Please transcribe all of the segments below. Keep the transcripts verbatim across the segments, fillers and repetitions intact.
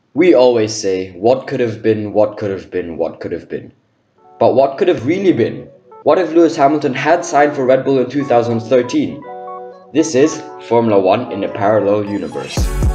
We always say, what could have been, what could have been, what could have been. But what could have really been? What if Lewis Hamilton had signed for Red Bull in two thousand thirteen? This is Formula One in a Parallel Universe.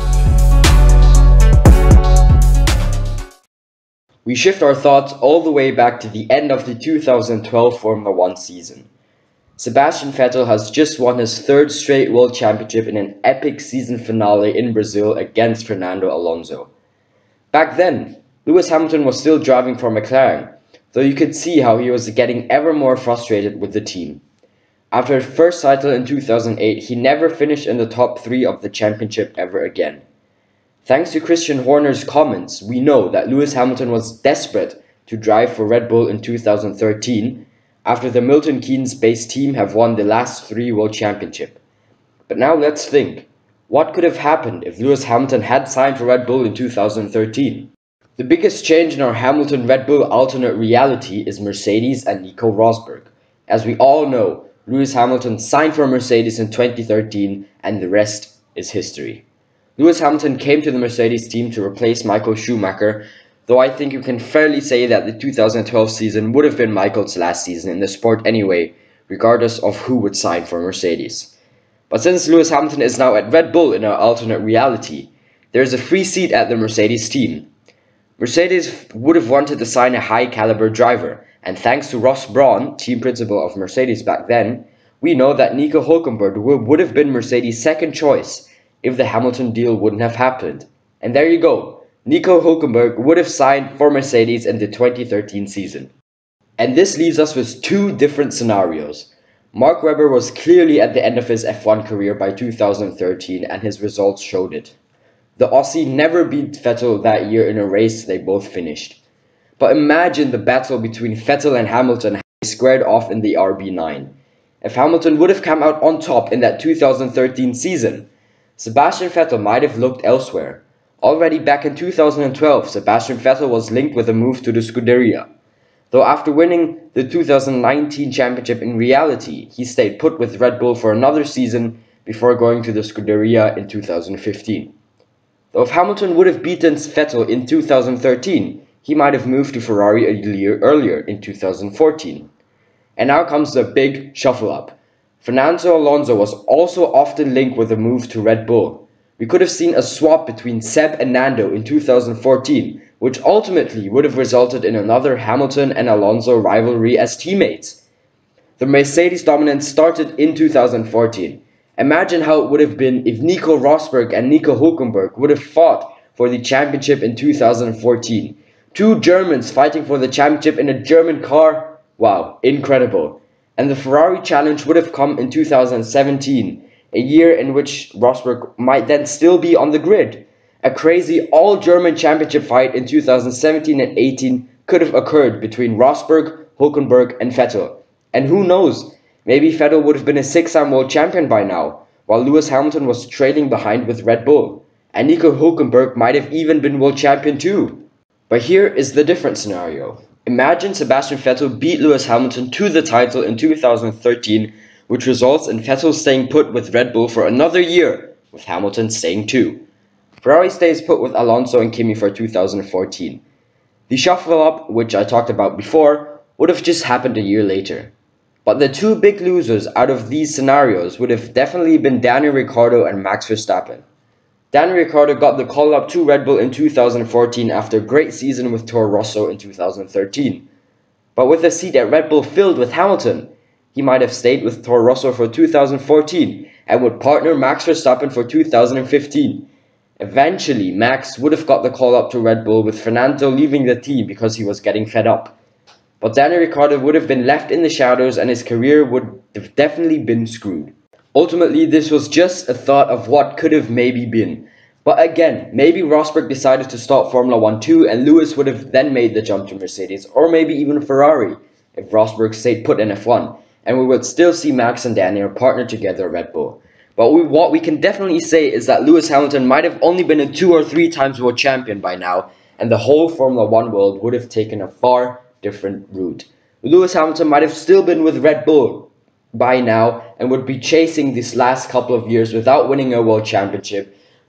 We shift our thoughts all the way back to the end of the two thousand twelve Formula One season. Sebastian Vettel has just won his third straight World Championship in an epic season finale in Brazil against Fernando Alonso. Back then, Lewis Hamilton was still driving for McLaren, though you could see how he was getting ever more frustrated with the team. After his first title in two thousand eight, he never finished in the top three of the championship ever again. Thanks to Christian Horner's comments, we know that Lewis Hamilton was desperate to drive for Red Bull in two thousand thirteen, after the Milton Keynes-based team have won the last three World Championships. But now let's think. What could have happened if Lewis Hamilton had signed for Red Bull in two thousand thirteen? The biggest change in our Hamilton-Red Bull alternate reality is Mercedes and Nico Rosberg. As we all know, Lewis Hamilton signed for Mercedes in twenty thirteen and the rest is history. Lewis Hamilton came to the Mercedes team to replace Michael Schumacher, though I think you can fairly say that the two thousand twelve season would have been Michael's last season in the sport anyway, regardless of who would sign for Mercedes. But since Lewis Hamilton is now at Red Bull in our alternate reality, there is a free seat at the Mercedes team. Mercedes would have wanted to sign a high-caliber driver, and thanks to Ross Brawn, team principal of Mercedes back then, we know that Nico Hülkenberg would have been Mercedes' second choice if the Hamilton deal wouldn't have happened. And there you go, Nico Hülkenberg would have signed for Mercedes in the twenty thirteen season. And this leaves us with two different scenarios. Mark Webber was clearly at the end of his F one career by two thousand thirteen and his results showed it. The Aussie never beat Vettel that year in a race they both finished. But imagine the battle between Vettel and Hamilton squared off in the R B nine. If Hamilton would have come out on top in that two thousand thirteen season, Sebastian Vettel might have looked elsewhere. Already back in two thousand twelve, Sebastian Vettel was linked with a move to the Scuderia. Though after winning the two thousand nineteen championship in reality, he stayed put with Red Bull for another season before going to the Scuderia in two thousand fifteen. Though if Hamilton would have beaten Vettel in two thousand thirteen, he might have moved to Ferrari a year earlier in two thousand fourteen. And now comes the big shuffle up. Fernando Alonso was also often linked with a move to Red Bull. We could have seen a swap between Seb and Nando in two thousand fourteen, which ultimately would have resulted in another Hamilton and Alonso rivalry as teammates. The Mercedes dominance started in two thousand fourteen. Imagine how it would have been if Nico Rosberg and Nico Hülkenberg would have fought for the championship in two thousand fourteen. Two Germans fighting for the championship in a German car? Wow, incredible. And the Ferrari challenge would have come in two thousand seventeen, a year in which Rosberg might then still be on the grid. A crazy all-German championship fight in two thousand seventeen and eighteen could have occurred between Rosberg, Hülkenberg and Vettel. And who knows, maybe Vettel would have been a six-time world champion by now, while Lewis Hamilton was trailing behind with Red Bull. And Nico Hülkenberg might have even been world champion too. But here is the different scenario. Imagine Sebastian Vettel beat Lewis Hamilton to the title in two thousand thirteen, which results in Vettel staying put with Red Bull for another year, with Hamilton staying too. Ferrari stays put with Alonso and Kimi for two thousand fourteen. The shuffle up, which I talked about before, would have just happened a year later. But the two big losers out of these scenarios would have definitely been Daniel Ricciardo and Max Verstappen. Daniel Ricciardo got the call up to Red Bull in two thousand fourteen after a great season with Toro Rosso in two thousand thirteen. But with a seat at Red Bull filled with Hamilton, he might have stayed with Toro Rosso for two thousand fourteen and would partner Max Verstappen for two thousand fifteen. Eventually, Max would have got the call up to Red Bull with Fernando leaving the team because he was getting fed up. But Daniel Ricciardo would have been left in the shadows and his career would have definitely been screwed. Ultimately, this was just a thought of what could have maybe been. But again, maybe Rosberg decided to start Formula one too and Lewis would have then made the jump to Mercedes or maybe even Ferrari if Rosberg stayed put in F one, and we would still see Max and Daniel partner together at Red Bull. But we, what we can definitely say is that Lewis Hamilton might have only been a two or three times world champion by now, and the whole Formula one world would have taken a far different route. Lewis Hamilton might have still been with Red Bull by now and would be chasing these last couple of years without winning a world championship,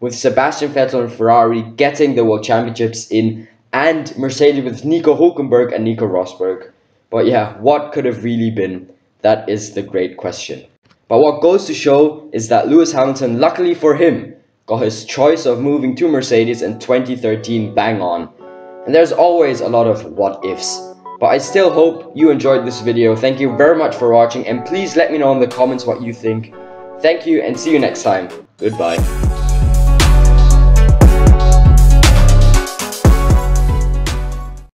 with Sebastian Vettel and Ferrari getting the World Championships in, and Mercedes with Nico Hülkenberg and Nico Rosberg. But yeah, what could have really been? That is the great question. But what goes to show is that Lewis Hamilton, luckily for him, got his choice of moving to Mercedes in twenty thirteen bang on. And there's always a lot of what ifs. But I still hope you enjoyed this video. Thank you very much for watching, and please let me know in the comments what you think. Thank you and see you next time. Goodbye.